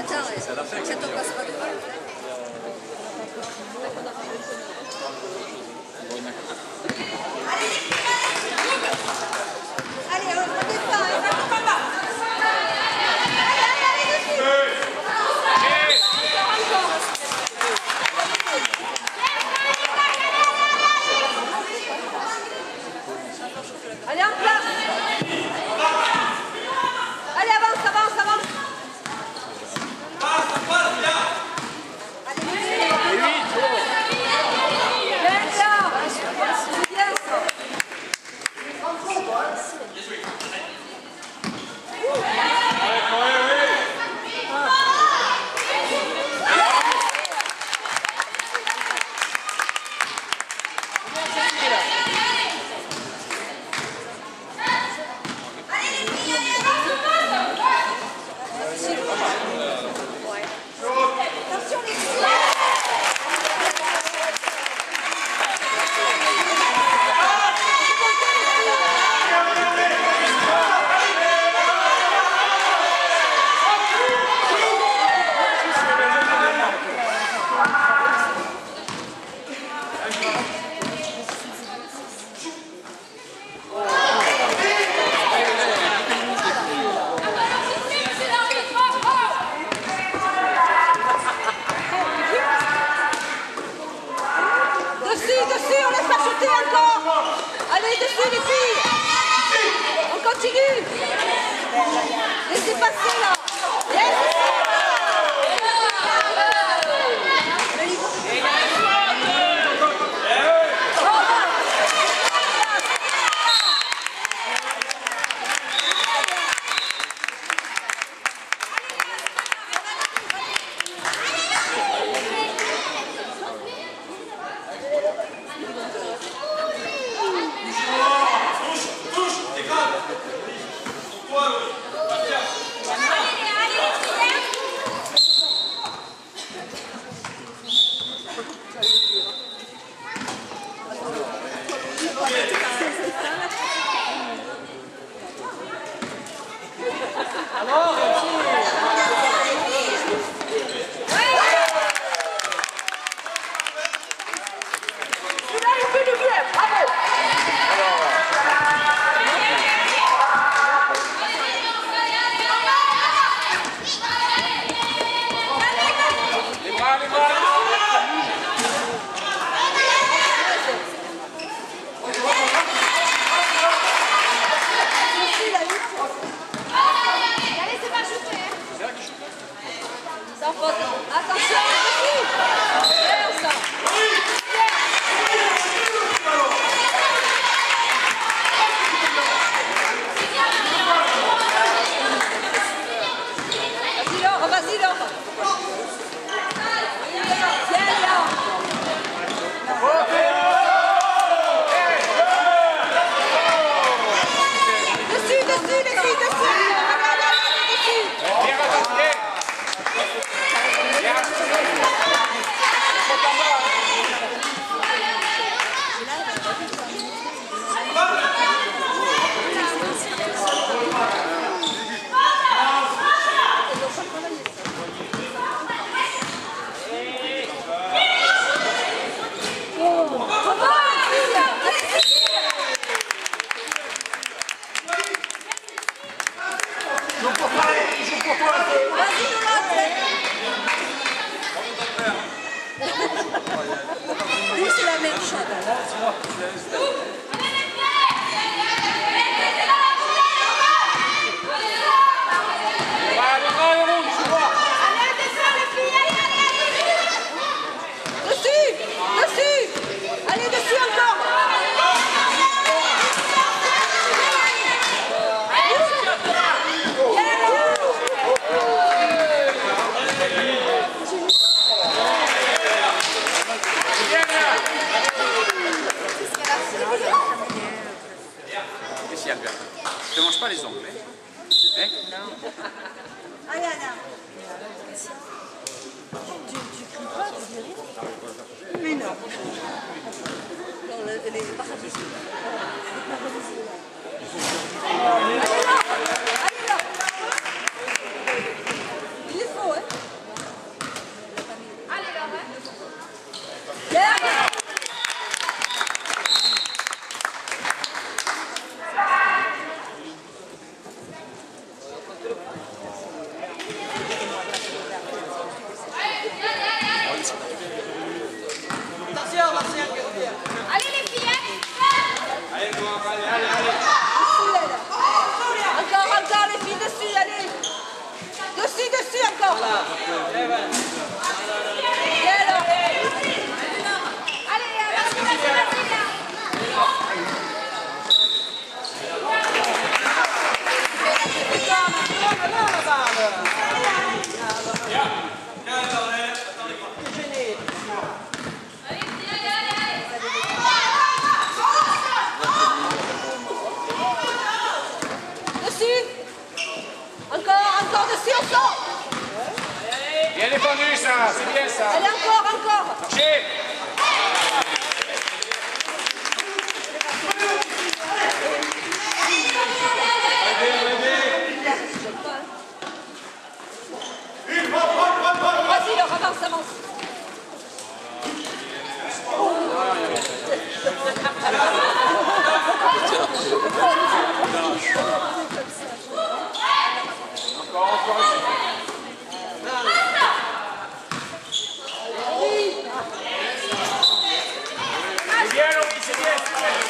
Tiens, ça t'en passe pas de mal. Allez, on défend, allez, en place. Allez, avance, avance, avance. Passe, bien. Allez, vite. Bien, bien ça. Allez, dessus les filles. On continue. Laissez passer là. Vas-y, Laure. Dessus, dessus, les filles, dessus. Oui, c'est la même chose. Dessus, dessus. Allez, dessus encore. Tu ne manges pas les ongles, hein? Non. Allez, Anna. Tu cries pas, tu dis rien? Mais non. Non, les paradis. Allez là. Allez là. Il est faux, hein? Allez les filles, allez, encore les filles, dessus, allez. Dessus, encore. Allez, encore dessus, on sort. Bien défendu ça, c'est bien ça. Allez, encore. Marchez. Vas-y, Laure, avance. C'est bien, Laurie, c'est bien.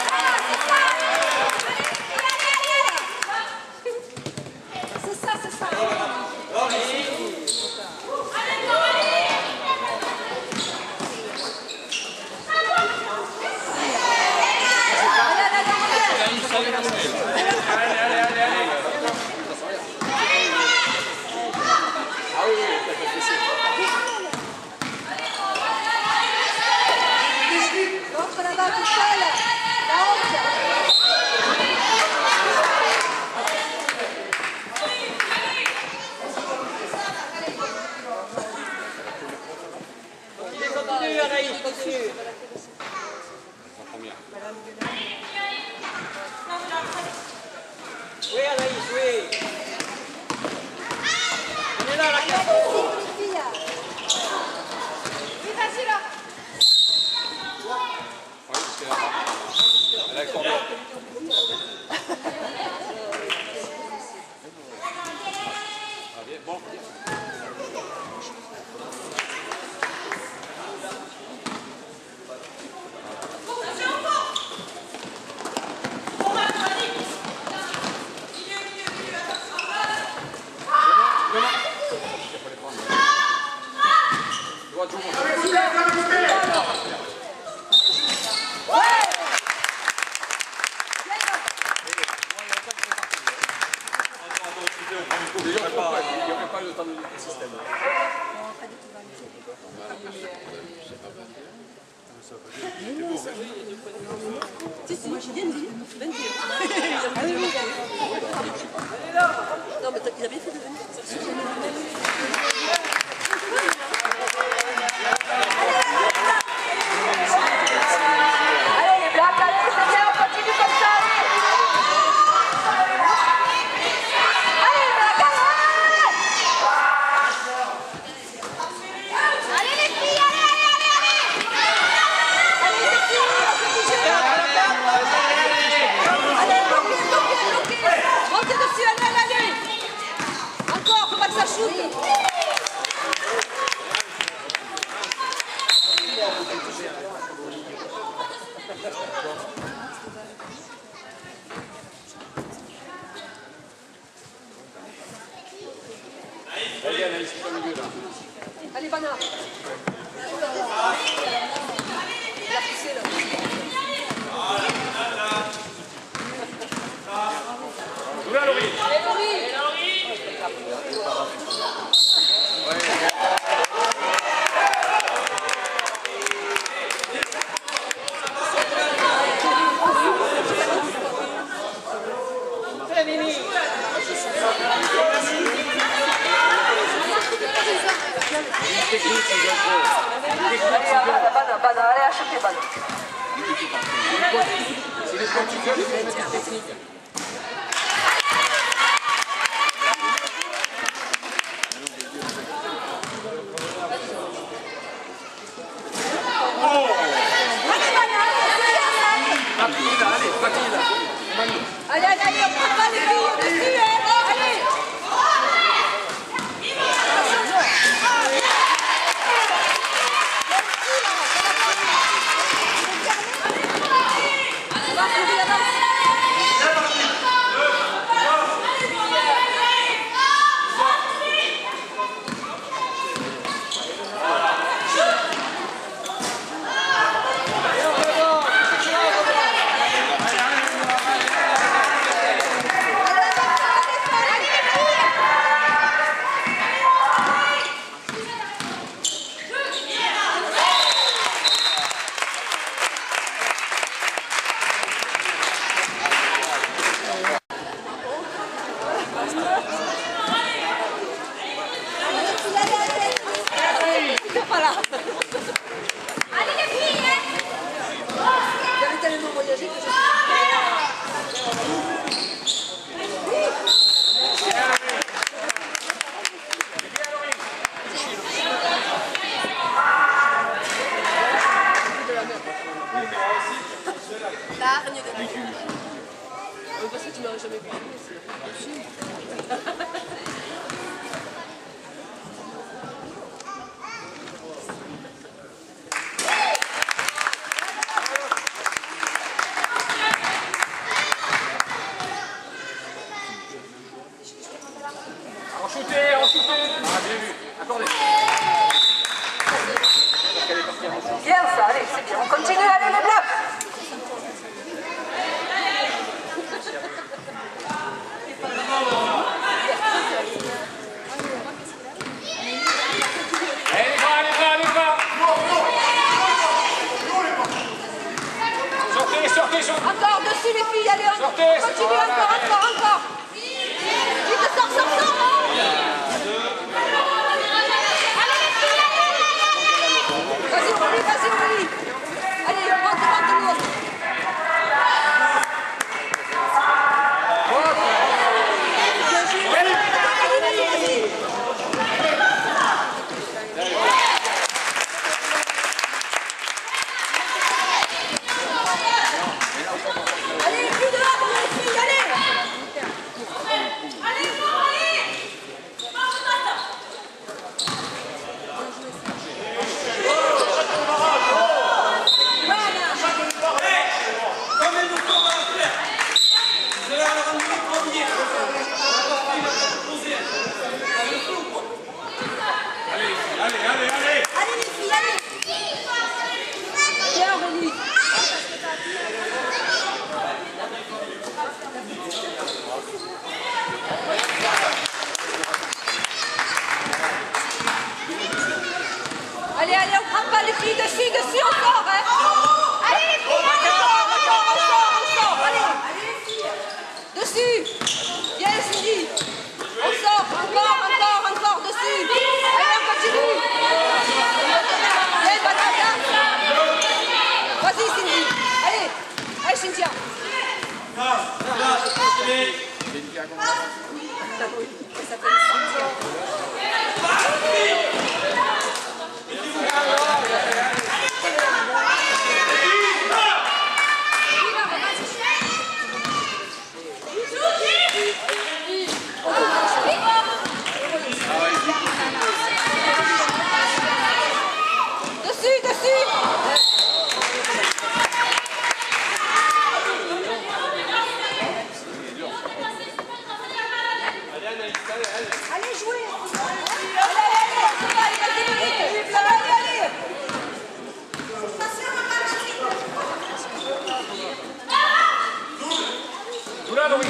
C'est ça. Contre la barre tout seul. La honte. Continue, Anaïs, continue. Oui, Anaïs, oui. On est là, la carte. Oui, vas-y, là. Elle a le corps. Bon. Il n'y aurait pas le temps de le système. Si, moi j'ai bien dit. 21. Non, mais il a bien fait de venir. Allez, les blagues, allez, c'est bien, on continue comme ça. Montez dessus, allez. Encore, faut pas que ça shoot. Allez, Anaïs, c'est au milieu là. Allez, Bana. Il a poussé là. Où là, Laurie? Allez, Laurie. Fais, Nini. Bana, allez, achetez Bana. C'est les points du cœur, c'est une technique. Oh! L'argne de la parce que tu m'aurais jamais vu. En shooter, en shooter. Ah, bien vu. Accordez. Bien ça, allez, c'est bien. On continue, allez les bleus. Encore dessus les filles, allez, on continue, encore. Vite, sors. Vas-y, Aurélie. Allez, on rentre devant tout le monde. Vas-y. Allez, plus dehors, les filles, allez. Allez les filles, allez. Viens Aurélie. Allez, on prend pas les filles dessus encore, hein. Allez les filles, on sort, allez. Dessus. Viens Cindy. On sort, encore, dessus. Allez, on continue. Viens, Batata. Vas-y Cindy. Allez, Cynthia. Dessus. Allez jouer. Allez. Là, Louis.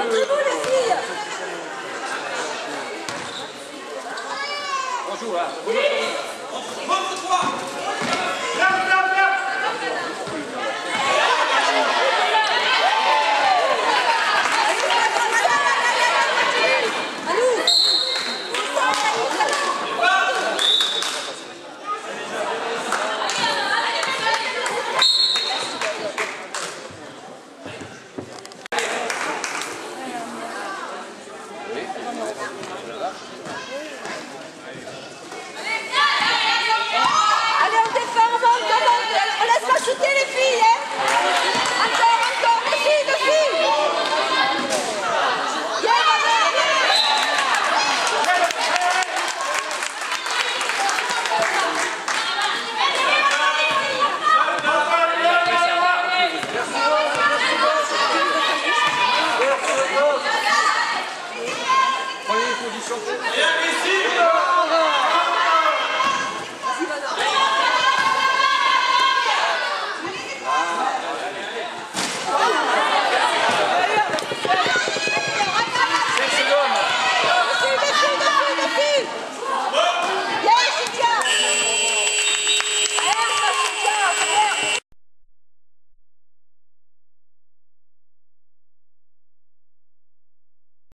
Entre vous les filles. On joue là. Montre-toi.